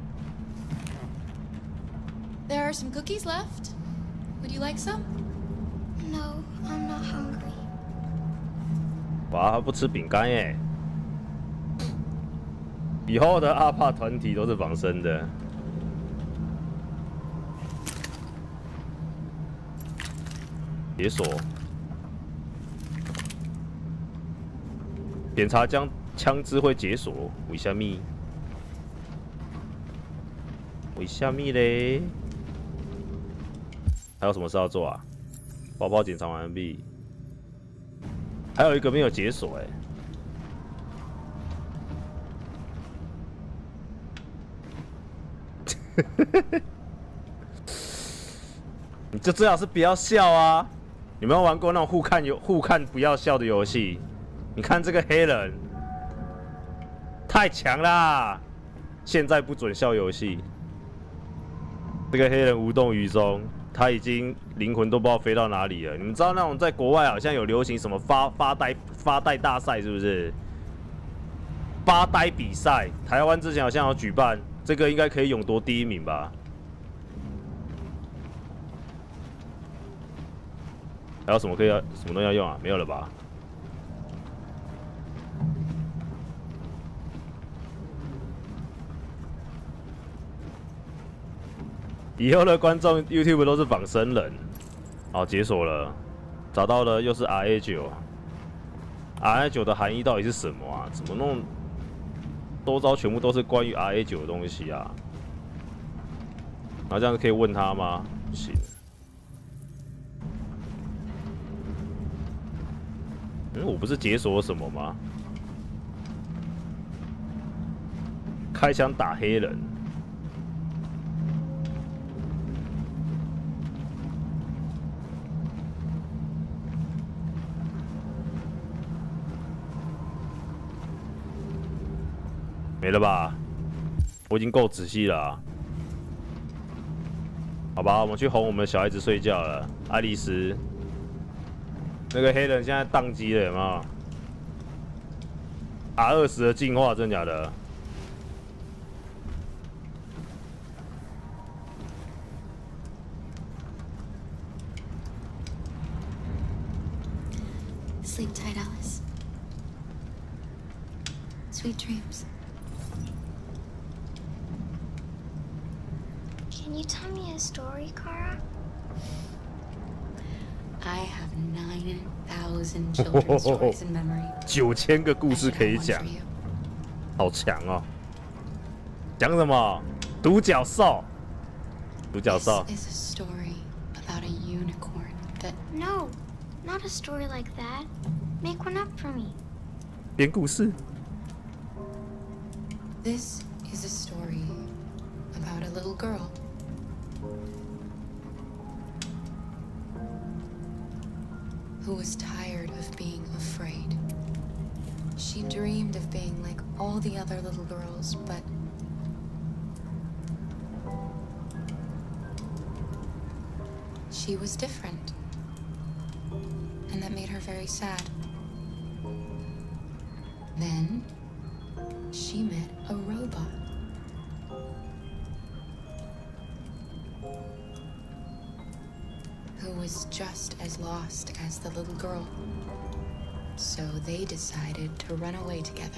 There are some cookies left. Would you like some? No, I'm not hungry. 哇，他不吃饼干耶！以后的阿帕团体都是仿生的。解锁。检查将。枪支会解锁，为什么？为什么嘞？还有什么事要做啊？包包检查完毕，还有一个没有解锁哎、欸。你就最好是不要笑啊！有没有玩过那种互看游互看不要笑的游戏？你看这个黑人。太强啦！现在不准笑游戏。这个黑人无动于衷，他已经灵魂都不知道飞到哪里了。你们知道那种在国外好像有流行什么发发呆发呆大赛是不是？发呆比赛，台湾之前好像有举办，这个应该可以勇夺第一名吧？还有什么可以要什么东西要用啊？没有了吧？以后的观众 YouTube 都是仿生人，好，解锁了，找到了，又是 R A 九 ，R A 九的含义到底是什么啊？怎么弄？周遭全部都是关于 R A 九的东西啊！然后这样可以问他吗？不行。 嗯，我不是解锁什么吗？开枪打黑人。没了吧？我已经够仔细了、啊。好吧，我们去哄我们的小孩子睡觉了。爱丽丝，那个黑人现在宕机了，有没有 ？R 二十的进化，真的假的？ Sleep tight, Alice. Sweet dreams. Can you tell me a story, Kara? I have nine thousand children's stories in memory. 九千个故事可以讲，好强哦！讲什么？独角兽。独角兽。 This is a story about a unicorn that. No, not a story like that. Make one up for me. 编故事。 This is a story about a little girl. Who was tired of being afraid. She dreamed of being like all the other little girls, but she was different. And that made her very sad. Then she met a robot. Who was just as lost as the little girl. So they decided to run away together.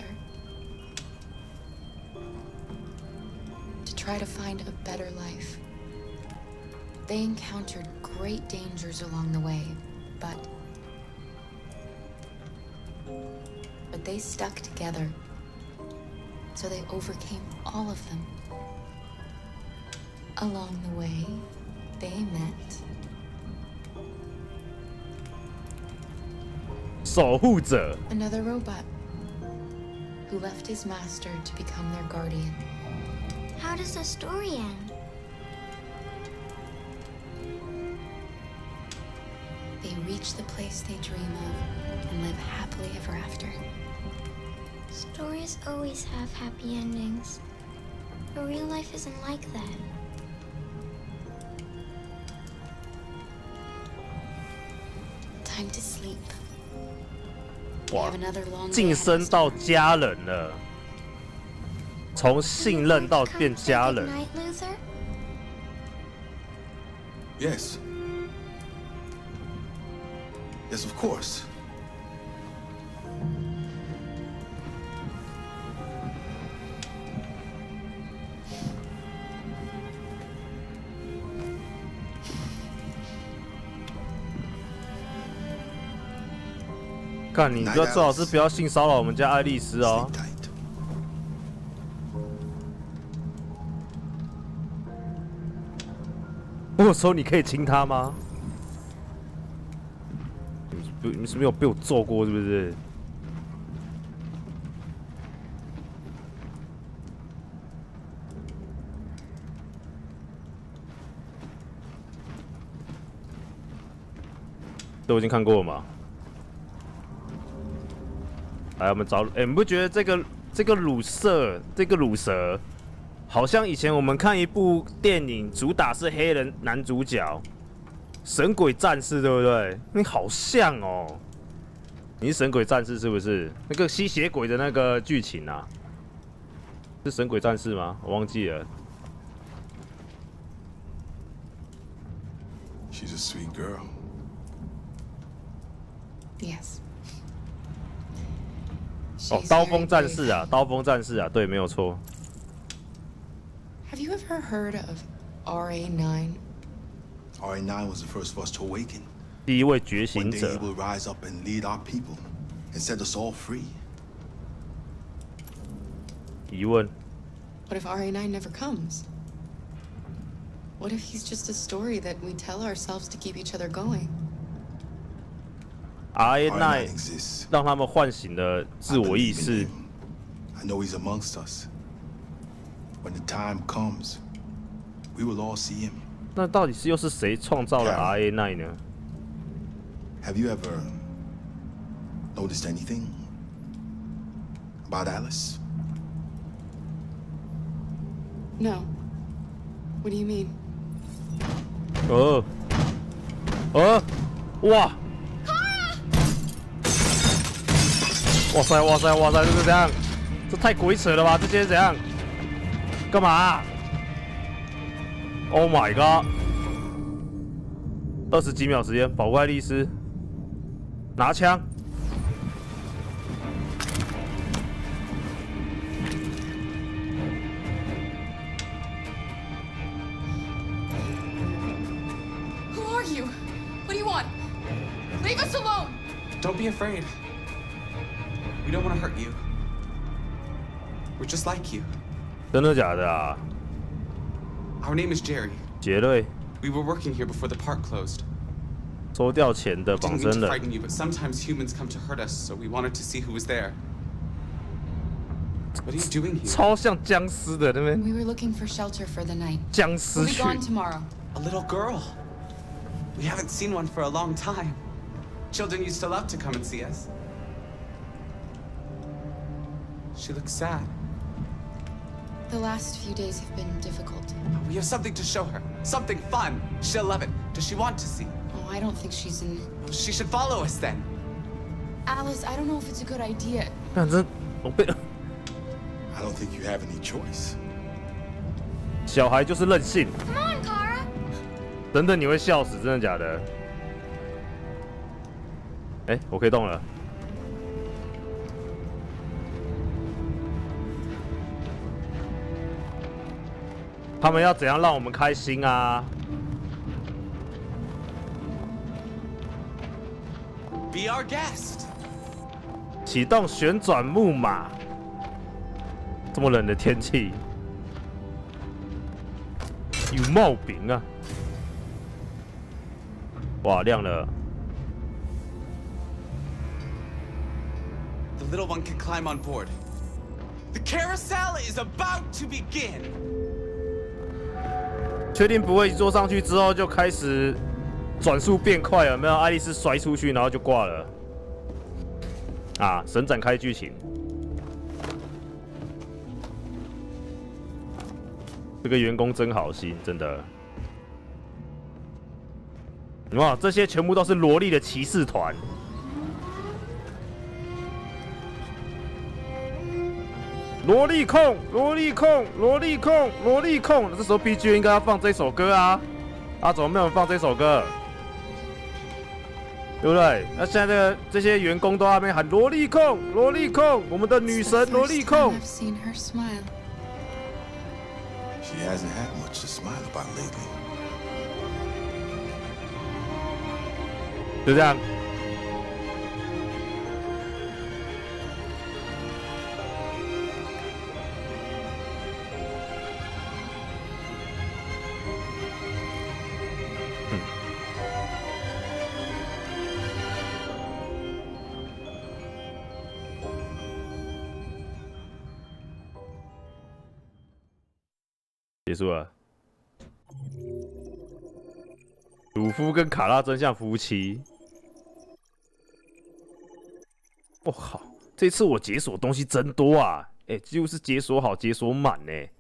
To try to find a better life. They encountered great dangers along the way, but... But they stuck together. So they overcame all of them. Along the way, they met. 守护者 Another robot who left his master to become their guardian. How does the story end? They reach the place they dream of and live happily ever after. Stories always have happy endings. But real life isn't like that. Time to sleep. 哇，晋升到家人了，从信任到变家人。 Yes. Yes, of course. 看，你要最好是不要性骚扰我们家爱丽丝哦。我说你可以亲她吗？你你是没有被我揍过是不是？都已经看过了吗？ 来，我们找哎，你不觉得这个这个乳蛇，这个乳蛇，好像以前我们看一部电影，主打是黑人男主角，《神鬼战士》，对不对？你好像哦，你是神鬼战士是不是？那个吸血鬼的那个剧情啊，是神鬼战士吗？我忘记了。 She's a sweet girl. Yes. 哦，刀锋战士啊，刀锋战士啊，对，没有错。 Have you ever heard of R A nine? R A nine was the first of us to awaken. 第一位觉醒 One day 者。 he will rise up and lead our people and set us all free. 疑问。 What if R A nine never comes? What if he's just a story that we tell ourselves to keep each other going? R A 九 让他们唤醒了自我意识。 I know he's amongst us. When the time comes, we will all see him. 那到底是又是谁创造了 R A 九 呢 ？Have you ever noticed anything about Alice? No. What do you mean? 哦，哦，哇！哇塞哇塞哇塞，这是怎样？这太鬼扯了吧！这些是怎样？干嘛、啊、？Oh my god！ 二十几秒时间，宝怪律师拿枪。 Leave us alone! Don't be afraid. We don't want to hurt you. We're just like you. 真的假的啊 Our name is Jerry. 杰瑞。 We were working here before the park closed. 收掉钱的绑 Didn't 真 mean to 人。 frighten you, but sometimes humans come to hurt us, so we wanted to see who was there. What are you doing here? 超像僵尸的那边。 We were looking for shelter for the night. 僵尸 We'll be 群。 gone tomorrow. A little girl. We haven't seen one for a long time. Children used to love to come and see us. She looks sad. The last few days have been difficult. We have something to show her. Something fun. She'll love it. Does she want to see? Oh, I don't think she's in... She should follow us then. Alice, I don't know if it's a good idea. 看这，我被 I don't think you have any choice. 小孩就是任性。 Come on, Kara. 等等，你会笑死，真的假的？哎，我可以动了。他们要怎样让我们开心啊 Be our guest. 启动旋转木马。这么冷的天气，有毛病啊！哇，亮了。 The little one can climb on board. The carousel is about to begin. 确定不会坐上去之后就开始转速变快了？没有，爱丽丝摔出去，然后就挂了。啊，神展开剧情。这个员工真好心，真的。哇，这些全部都是萝莉的骑士团。 萝莉控，萝莉控，萝莉控，萝莉控。这时候 B G M 应该要放这首歌啊，啊，怎么没有人放这首歌？对不对？那现在这个这些员工都在那边喊萝莉控，萝莉控，我们的女神萝莉控。 She hasn't had much to smile about lately. 就这样。 结束了。鲁夫跟卡拉真像夫妻。我靠，这次我解锁东西真多啊！哎、欸，几乎是解锁好、解锁满呢。